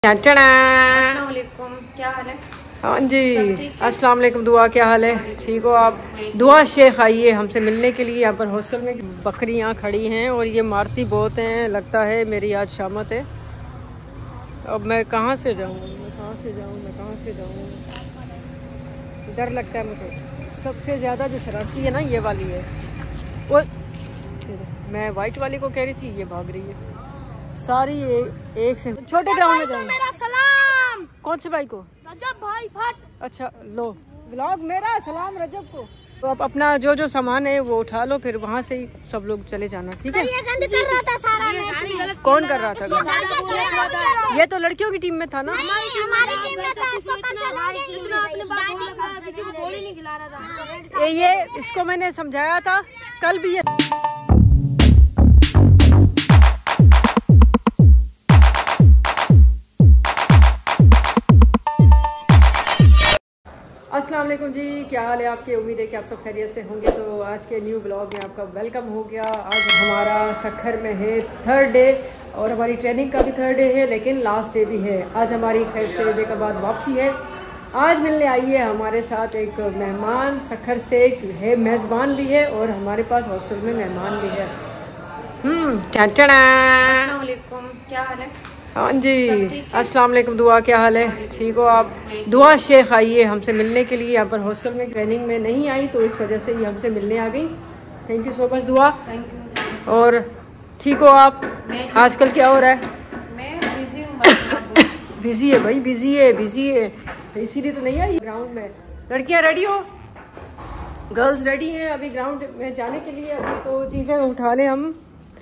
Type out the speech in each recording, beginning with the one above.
अस्सलाम वालेकुम, क्या हाल है? हाँ जी, अस्सलाम वालेकुम। दुआ, क्या हाल है? ठीक हो आप? दुआ शेख आई है हमसे मिलने के लिए। यहाँ पर हॉस्टल में बकरियाँ खड़ी हैं और ये मारती बहुत हैं। लगता है मेरी आज शामत है। अब मैं कहाँ से जाऊँ, मैं कहाँ से जाऊँ? डर लगता है मुझे। सबसे ज़्यादा जो शरारती है ना, ये वाली है। वो मैं वाइट वाली को कह रही थी, ये भाग रही है सारी। एक से छोटे ग्राउंड में जाऊँ। मेरा सलाम। कौन से भाई को? रजब भाई भट्ट। अच्छा लो, व्लॉग मेरा सलाम रजब को। तो आप अपना जो सामान है वो उठा लो, फिर वहाँ से ही सब लोग चले जाना, ठीक है? ये गंद कर रहा था सारा। कौन कर रहा था? ये तो लड़कियों की टीम में था ना। हमारी टीम में था। किसी को गोली नहीं खिला रहा था। ये इसको मैंने समझाया था कल भी। ये अस्सलाम वालेकुम जी, क्या हाल है आपके? उम्मीद है कि आप सब खैरियत से होंगे। तो आज के न्यू ब्लॉग में आपका वेलकम हो गया। आज हमारा सखर में है 3rd डे और हमारी ट्रेनिंग का भी 3rd डे है, लेकिन लास्ट डे भी है। आज हमारी खैर से डे के बाद वापसी है। आज मिलने आई है हमारे साथ एक मेहमान, सखर से है, मेज़बान भी है और हमारे पास हॉस्टल में मेहमान भी है। अस्सलाम वालेकुम, क्या हाल है? हाँ जी, अस्सलाम वालेकुम। दुआ, क्या हाल है? ठीक हो आप? दुआ शेख आई है हमसे मिलने के लिए। यहाँ पर हॉस्टल में ट्रेनिंग में नहीं आई, तो इस वजह से ही हमसे मिलने आ गई। थैंक यू सो मच दुआ। Thank you. और ठीक हो आप? आजकल क्या हो रहा है? मैं बिजी हूँ। बिजी है भाई, बिजी है, इसीलिए तो नहीं आई ग्राउंड में। लड़कियाँ रेडी हो? गर्ल्स रेडी हैं अभी ग्राउंड में जाने के लिए। अभी तो चीज़ें उठा लें हम।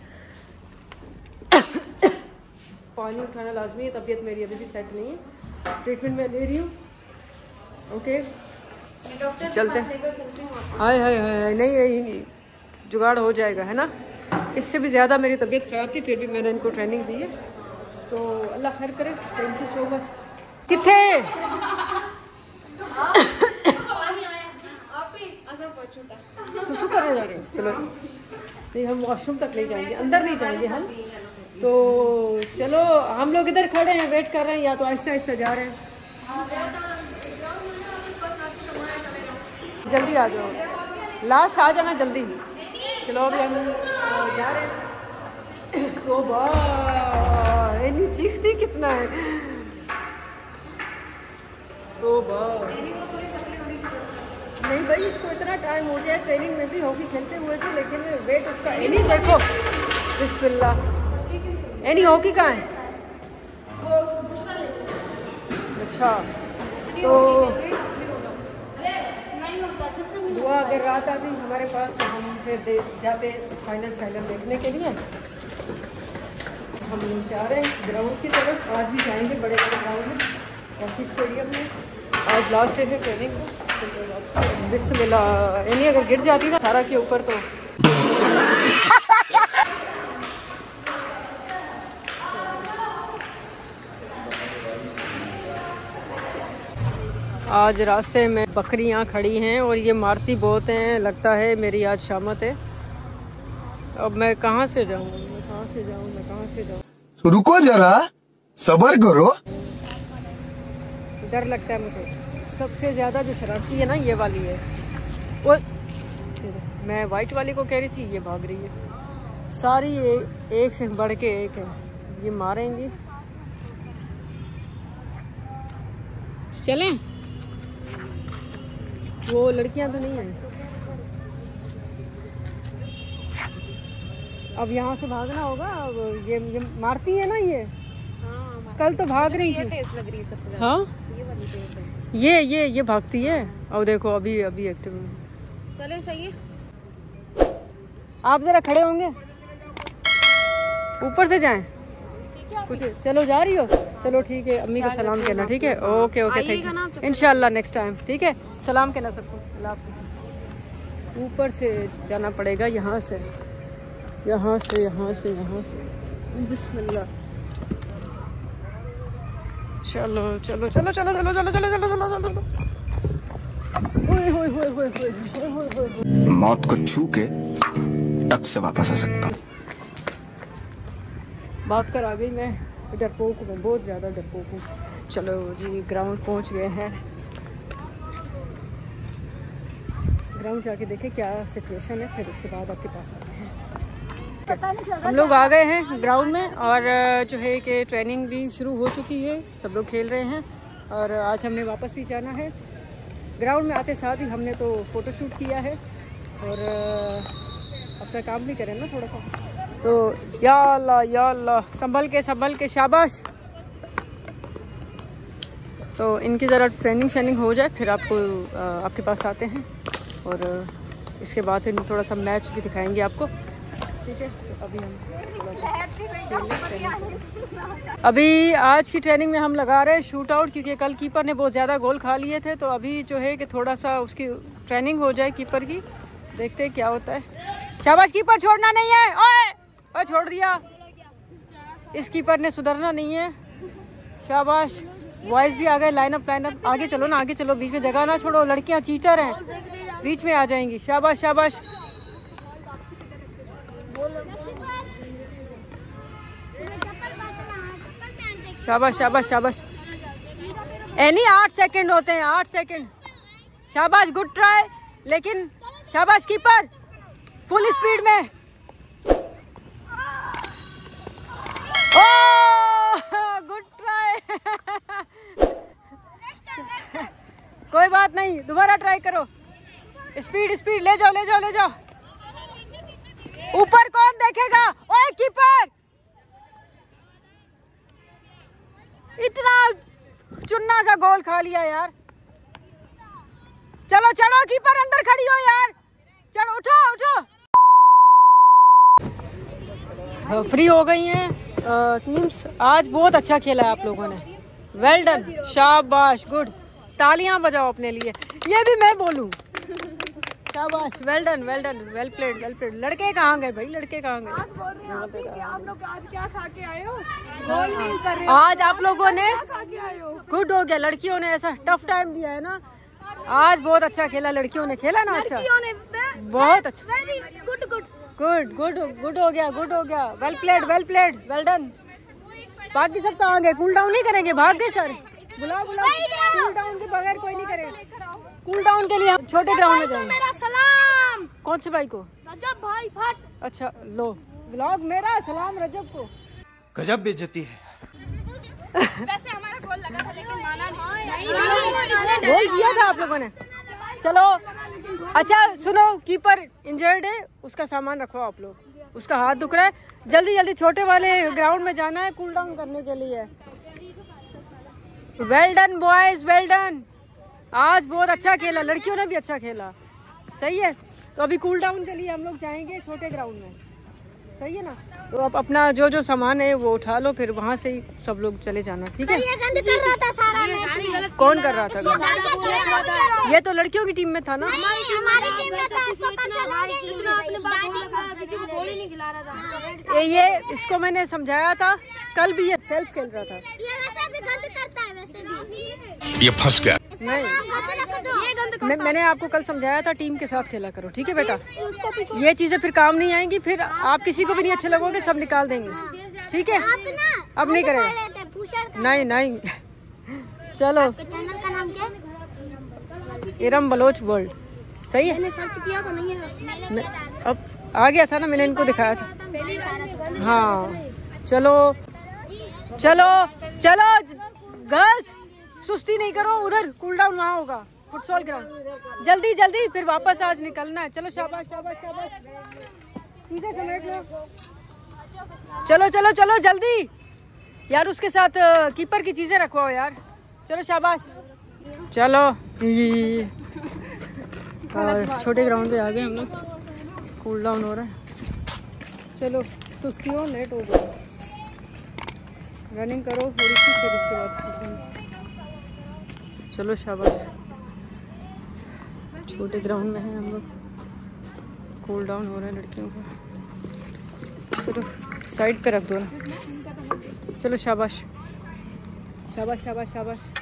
पानी उठाना लाजमी है। तबीयत मेरी अभी भी सेट नहीं है, ट्रीटमेंट मैं ले रही हूँ। ओके चलते। हाय हाय हाय, नहीं, जुगाड़ हो जाएगा, है ना? इससे भी ज़्यादा मेरी तबीयत ख़राब थी, फिर भी मैंने इनको ट्रेनिंग दी है, तो अल्लाह खैर करे। Thank you so much. किथे सुसु करने जा रहे हैं? चलो नहीं, हम वॉशरूम तक नहीं जाएंगे, अंदर नहीं जाएंगे हम। तो चलो, हम लोग इधर खड़े हैं, वेट कर रहे हैं, या तो आहिस्ता आहिस्ता जा रहे हैं। जल्दी आ जाओ, लास्ट आ जाना जल्दी। चलो अभी हम जा रहे हैं। तो वाह, चीखती कितना है। तो नहीं भाई, इसको इतना टाइम हो गया। ट्रेनिंग में भी हॉकी खेलते हुए थे, लेकिन वेट उसका नहीं। देखो बिस्मिल्लाह, एनी हॉकी कहाँ है? अच्छा, तो दुआ अगर रात आती हमारे पास तो हम फिर जाते फाइनल देखने के लिए। हम जा रहे हैं ग्राउंड की तरफ। आज भी जाएंगे बड़े ग्राउंड में, हॉकी स्टेडियम में। आज लास्ट डे है ट्रेनिंग का। बिस्मिल्लाह, एनी अगर गिर जाती ना सारा के ऊपर तो आज रास्ते में बकरियां खड़ी हैं और ये मारती बहुत हैं। लगता है मेरी आज शामत है। अब मैं कहाँ से जाऊँ? रुको जरा, सब्र करो। डर लगता है मुझे। सबसे ज़्यादा जो शरारती है ना, ये वाली है। वो मैं वाइट वाली को कह रही थी, ये भाग रही है सारी। एक से बढ़ के एक है, ये मारेंगी। चलें? वो लड़कियां तो नहीं हैं। अब यहाँ से भागना होगा। अब ये मारती है ना, ये कल तो भाग रही थी। लग रही है सबसे ज़्यादा। हाँ, ये वाली तेज है। ये भागती है। अब देखो अभी एक्टिव है। चले, सही है। आप जरा खड़े होंगे, ऊपर से जाएं कुछ। चलो जा रही हो? चलो ठीक है, अम्मी को सलाम कहना, ठीक है? Okay thank you. इंशाल्लाह नेक्स्ट टाइम, ठीक है? सलाम कहना सबको। अल्लाह हाफ़िज़। ऊपर से जाना पड़ेगा, यहाँ से बिस्मिल्लाह। चलो। मौत को छू के टक से वापस आ सकता। भाग कर आ गई मैं डरपोक हूँ मैं, बहुत ज़्यादा डरपोक हूँ। चलो जी ग्राउंड पहुँच गए हैं। ग्राउंड जाके देखें क्या सिचुएशन है, फिर उसके बाद आपके पास आते हैं। हम लोग आ गए हैं ग्राउंड में और जो है कि ट्रेनिंग भी शुरू हो चुकी है, सब लोग खेल रहे हैं और आज हमने वापस भी जाना है। ग्राउंड में आते साथ ही हमने तो फ़ोटो शूट किया है और अपना काम भी करें ना थोड़ा सा। तो या अल्लाह संभल के शाबाश। तो इनकी ज़रा ट्रेनिंग शेनिंग हो जाए फिर आपको आपके पास आते हैं और इसके बाद फिर थोड़ा सा मैच भी दिखाएंगे आपको, ठीक है। तो अभी आज की ट्रेनिंग में हम लगा रहे हैं शूट आउट, क्योंकि कल कीपर ने बहुत ज़्यादा गोल खा लिए थे। तो अभी जो है कि थोड़ा सा उसकी ट्रेनिंग हो जाए कीपर की, देखते हैं क्या होता है। शाबाश, कीपर छोड़ना नहीं है। ओए छोड़ दिया, इस कीपर ने सुधरना नहीं है। शाबाश, बॉयज़ भी आ गए। लाइन अप आगे चलो ना, आगे चलो, बीच में जगह ना छोड़ो, लड़कियां चीटर हैं, बीच में आ जाएंगी। शाबाश शाबाश शाबाश शाबाश शाबाश। एनी 8 सेकंड होते हैं, 8 सेकंड। शाबाश, गुड ट्राई, लेकिन शाबाश कीपर, फुल स्पीड में। Oh good try. कोई बात नहीं, दोबारा ट्राई करो। स्पीड स्पीड, ले जाओ ले जाओ ले जाओ। ऊपर कौन देखेगा? ओए कीपर, इतना चुन्ना सा गोल खा लिया यार। चलो चलो कीपर, अंदर खड़ी हो यार, चलो उठो उठो। फ्री हो गई हैं टीम्स। आज बहुत अच्छा खेला है आप लोगों ने, वेल डन, शाबाश, गुड। तालियां बजाओ अपने लिए, ये भी मैं बोलूं। शाबाश, well done well done, well played well played. लड़के कहाँ गए भाई, लड़के कहाँ गए? आप लोग आज क्या खा के आए हो? गोल नहीं कर रहे हो। आज आप लोगों ने खा के आए हो? गुड हो गया, लड़कियों ने ऐसा टफ टाइम दिया है ना। आज बहुत अच्छा खेला, लड़कियों ने खेला ना अच्छा, बहुत अच्छा, good good good good good हो गया, गुड हो गया, वेल प्लेड वेल डन। बाकी सब कहाँ गए? कूल डाउन नहीं करेंगे? भाग गए सर। बुलाओ बुलाओ, कूल डाउन के बगैर कोई नहीं करेगा। कूल डाउन के लिए हम छोटे ग्राउंड में जाएंगे। मेरा सलाम। कौन से भाई को? रजब भाई फट। अच्छा लो, ब्लॉग मेरा सलाम रजब को। गजब बेइज्जती है। वैसे हमारा गोल लगा था लेकिन माना नहीं। गोल किया था आप लोगों ने। चलो अच्छा सुनो, कीपर इंजर्ड है, उसका सामान रखो आप लोग, उसका हाथ दुख रहा है। जल्दी जल्दी छोटे वाले ग्राउंड में जाना है कूल डाउन करने के लिए। Well done boys, well done. आज बहुत अच्छा खेला, लड़कियों ने भी अच्छा खेला, सही है। तो अभी कूल डाउन के लिए हम लोग जाएंगे छोटे ग्राउंड में, सही है ना। तो आप अपना जो जो सामान है वो उठा लो, फिर वहाँ से ही सब लोग चले जाना, ठीक है। ये गंद कर रहा था सारा मैच। कौन कर रहा था? ये तो लड़कियों की टीम में था ना। हमारी टीम में था, इसको पता लगा आपने किसी को गोल ही नहीं खिला रहा था। ये इसको मैंने समझाया था, कल भी ये सेल्फ खेल रहा था। ये वैसे भी गंद करता है, वैसे भी ये फंस गया। नहीं, मैंने आपको कल समझाया था टीम के साथ खेला करो, ठीक है बेटा। ये चीजें फिर काम नहीं आएंगी, फिर आप किसी को भी नहीं अच्छे लगोगे, सब निकाल देंगे, ठीक है। अब नहीं करेगा, नहीं नहीं। चलो, चैनल का नाम क्या है? इरम बलोच वर्ल्ड, सही है। मैंने सर्च किया तो नहीं है। अब आ गया था ना, मैंने इनको दिखाया था। हाँ चलो चलो चलो गर्ल्स, सुस्ती नहीं करो, उधर कूल डाउन वहाँ होगा, फुटसॉल ग्राउंड। जल्दी जल्दी, फिर वापस आज निकलना है। चलो शाबाश शाबाश शाबाश, चीजें समेट लो। चलो चलो चलो जल्दी यार, उसके साथ कीपर की चीजें रखो यार। चलो शाबाश, चलो। छोटे ग्राउंड पे आ गए हम लोग, कूल डाउन हो रहा है। चलो सुस्ती हो, लेट हो गया, रनिंग करो थोड़ी सी, फिर उसके बाद चलो शाबाश। छोटे ग्राउंड में है हम लोग, कूल डाउन हो रहा है लड़कियों का। चलो साइड पे रख दो ना। चलो शाबाश शाबाश शाबाश शाबाश।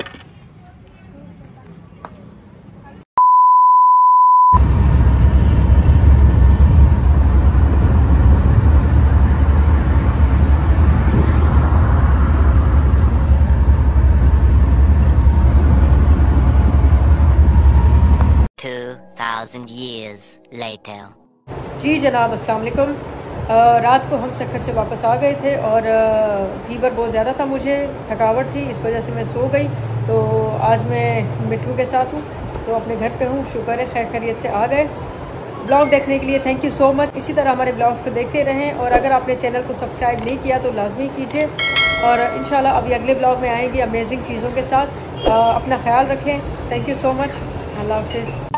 2,000 years later. जी जनाब, अस्सलाम वालेकुम। रात को हम सफ़र से वापस आ गए थे और फीवर बहुत ज़्यादा था, मुझे थकावट थी, इस वजह से मैं सो गई। तो आज मैं मिट्ठू के साथ हूँ, तो अपने घर पे हूँ। शुक्र है खैर खैरियत से आ गए। ब्लॉग देखने के लिए थैंक यू सो मच। इसी तरह हमारे ब्लॉग्स को देखते रहें और अगर आपने चैनल को सब्सक्राइब नहीं किया तो लाजमी कीजिए। और इंशाल्लाह अभी अगले ब्लॉग में आएंगे अमेजिंग चीज़ों के साथ। अपना ख्याल रखें। Thank you so much. अल्लाह हाफिज़।